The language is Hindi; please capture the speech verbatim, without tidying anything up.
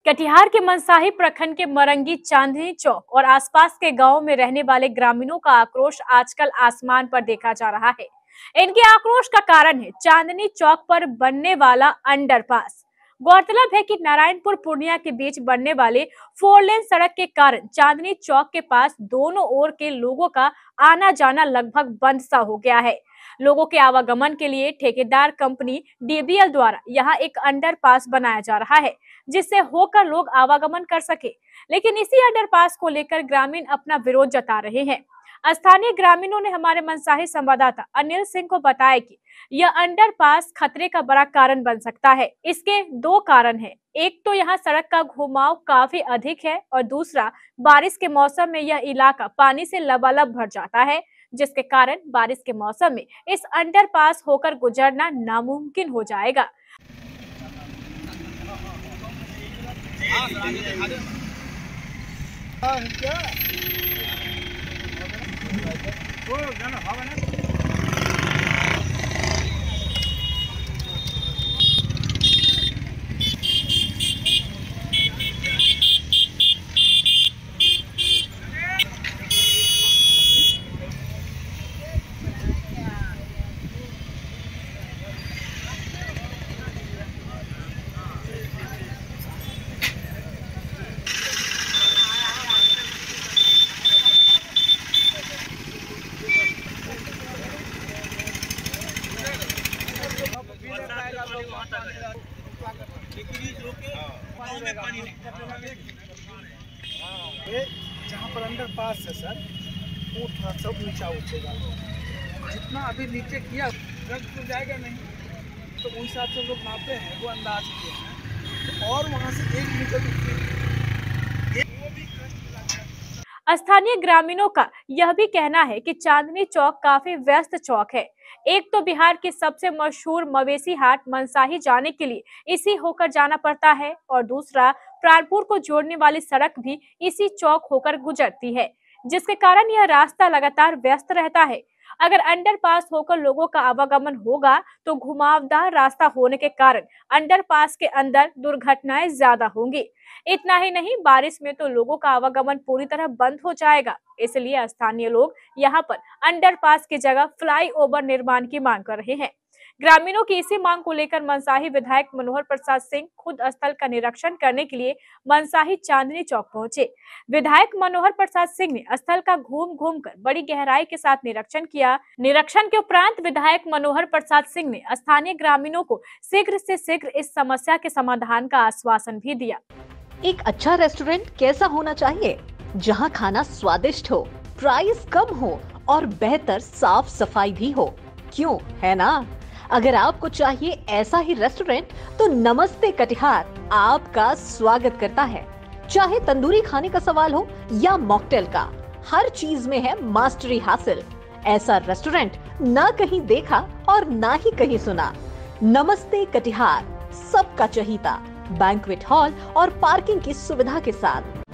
कटिहार के मनसाही प्रखंड के मरंगी, चांदनी चौक और आसपास के गांवों में रहने वाले ग्रामीणों का आक्रोश आजकल आसमान पर देखा जा रहा है। इनके आक्रोश का कारण है चांदनी चौक पर बनने वाला अंडरपास। गौरतलब है कि नारायणपुर पूर्णिया के बीच बनने वाले फोर लेन सड़क के कारण चांदनी चौक के पास दोनों ओर के लोगों का आना जाना लगभग बंद सा हो गया है। लोगों के आवागमन के लिए ठेकेदार कंपनी डी बी एल द्वारा यहाँ एक अंडरपास बनाया जा रहा है, जिससे होकर लोग आवागमन कर सके। लेकिन इसी अंडरपास को लेकर ग्रामीण अपना विरोध जता रहे हैं। स्थानीय ग्रामीणों ने हमारे मनसाही संवाददाता अनिल सिंह को बताया कि यह अंडरपास खतरे का बड़ा कारण बन सकता है। इसके दो कारण हैं। एक तो यहाँ सड़क का घुमाव काफी अधिक है और दूसरा बारिश के मौसम में यह इलाका पानी से लबालब भर जाता है, जिसके कारण बारिश के मौसम में इस अंडरपास होकर गुजरना नामुमकिन हो जाएगा। जहाँ पर अंडर पास है सर, वो थोड़ा सब नीचा उठेगा। जितना अभी नीचे किया रख तो जाएगा नहीं, तो उन हिसाब से लोग नापते हैं, वो अंदाज किए हैं। तो और वहाँ से एक मीटर स्थानीय ग्रामीणों का यह भी कहना है कि चांदनी चौक काफी व्यस्त चौक है। एक तो बिहार की सबसे मशहूर मवेशी हाट मनसाही जाने के लिए इसी होकर जाना पड़ता है और दूसरा प्राणपुर को जोड़ने वाली सड़क भी इसी चौक होकर गुजरती है, जिसके कारण यह रास्ता लगातार व्यस्त रहता है। अगर अंडरपास होकर लोगों का आवागमन होगा तो घुमावदार रास्ता होने के कारण अंडरपास के अंदर दुर्घटनाएं ज्यादा होंगी। इतना ही नहीं, बारिश में तो लोगों का आवागमन पूरी तरह बंद हो जाएगा। इसलिए स्थानीय लोग यहां पर अंडरपास की जगह फ्लाईओवर निर्माण की मांग कर रहे हैं। ग्रामीणों की इसी मांग को लेकर मनसाही विधायक मनोहर प्रसाद सिंह खुद स्थल का निरीक्षण करने के लिए मनसाही चांदनी चौक पहुंचे। विधायक मनोहर प्रसाद सिंह ने स्थल का घूम घूम कर बड़ी गहराई के साथ निरीक्षण किया। निरीक्षण के उपरांत विधायक मनोहर प्रसाद सिंह ने स्थानीय ग्रामीणों को शीघ्र से शीघ्र इस समस्या के समाधान का आश्वासन भी दिया। एक अच्छा रेस्टोरेंट कैसा होना चाहिए? जहां खाना स्वादिष्ट हो, प्राइस कम हो और बेहतर साफ सफाई भी हो। क्यों, है ना? अगर आपको चाहिए ऐसा ही रेस्टोरेंट तो नमस्ते कटिहार आपका स्वागत करता है। चाहे तंदूरी खाने का सवाल हो या मॉकटेल का, हर चीज में है मास्टरी हासिल। ऐसा रेस्टोरेंट ना कहीं देखा और ना ही कहीं सुना। नमस्ते कटिहार, सबका चहीता, बैंक्वेट हॉल और पार्किंग की सुविधा के साथ।